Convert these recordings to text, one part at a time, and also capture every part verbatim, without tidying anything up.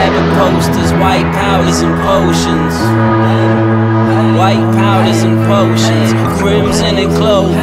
rabbit posters, white powders and potions. White powders and potions, crimson and clover,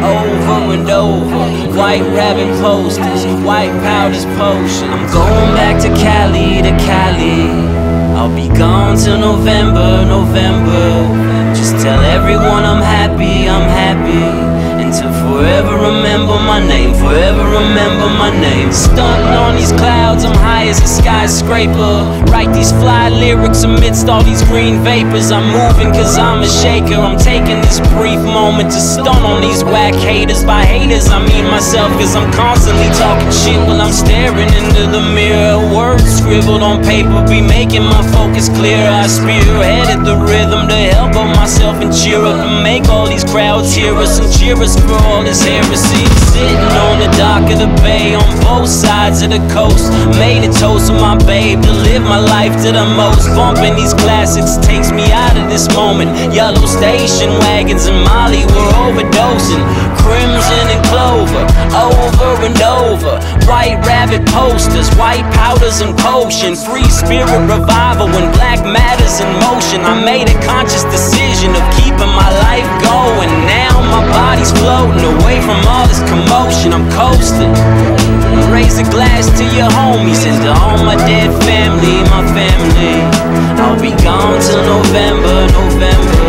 over and over. White rabbit posters, white powders, potions. I'm going back to Cali, to Cali. I'll be gone till November, November. Just tell everyone I'm happy, I'm happy. And to forever remember my name, forever remember my name. Stunting on these clouds, I'm high as a skyscraper. Write these fly lyrics amidst all these green vapors. I'm moving cause I'm a shaker. I'm taking this brief moment to stun on these whack haters. By haters I mean myself, cause I'm constantly talking shit while I'm staring into the mirror. Words scribbled on paper be making my focus clear. I spearheaded the rhythm to help out myself and cheer up, and make all these crowds hear us and cheer us for all this heresy. Sitting on the dock of the bay on both sides of the coast, made a toast with my babe to live my life to the most. Bumping these classics takes me out of this moment. Yellow station wagons and Molly were overdosing. Crimson and clover, over and over. White rabbit posters, white powders and potion. Free spirit revival when black matter's in motion. I made a conscious decision of keeping my life going. Now my body's floating away from all this commotion. I'm coasting. Raise a glass to your homies and to all my dead family, my family. I'll be gone till November, November.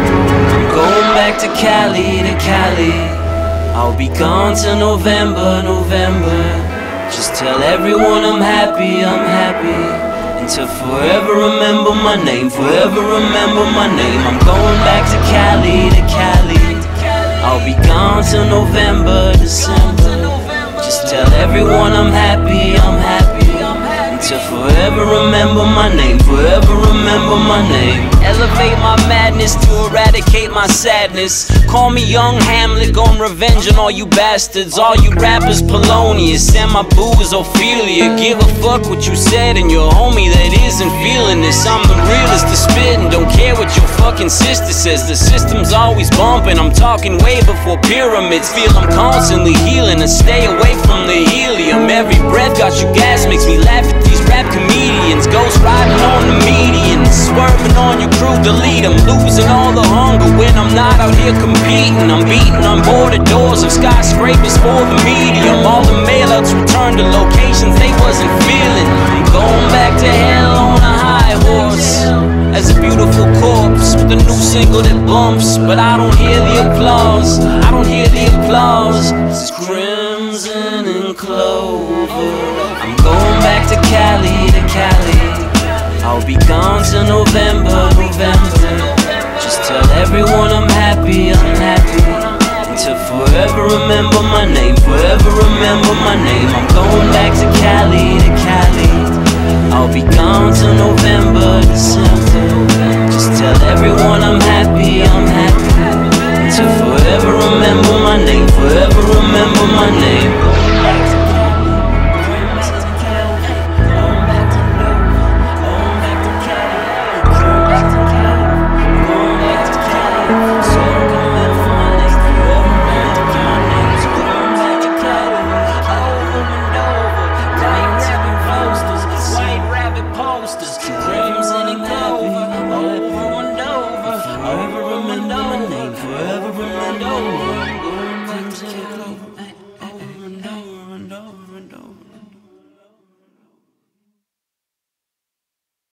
I'm going back to Cali, to Cali. I'll be gone till November, November. Just tell everyone I'm happy, I'm happy. And to forever remember my name, forever remember my name. I'm going back to Cali, to Cali. I'll be gone till November, December. Just tell everyone I'm happy, I'm happy. And to forever remember my name, forever remember my name. Elevate my madness to eradicate my sadness. Call me young Hamlet, gon' revenge on all you bastards. All you rappers Polonius, and my boo is Ophelia. Give a fuck what you said and your homie that isn't feeling this. I'm the realest to spit and don't care what your fucking sister says. The system's always bumping, I'm talking way before pyramids. Feel I'm constantly healing and stay away from the helium. Every breath got you gas, makes me laugh at these rap comedians. Ghost riding on the median, swerving on your crew, delete them. Losing all the hunger when I'm not out here competing. I'm beating on boarded doors of skyscrapers for the medium. All the mailouts returned to locations they wasn't feeling. I'm going back to hell on a high horse as a beautiful corpse with a new single that bumps. But I don't hear the applause, I don't hear the applause. This is crimson and clover. I'm going back to Cali, to Cali. I'll be gone till November, November. Just tell everyone I'm happy, I'm happy. And to forever remember my name, forever remember my name. I'm going back to Cali, to Cali. I'll be gone till November, December. Just tell everyone I'm happy, I'm happy. And to forever remember my name, forever remember my name. Crimson and clover, over and over. Forever remember my name, forever remember my name. Crimson and clover, over and over and over and over.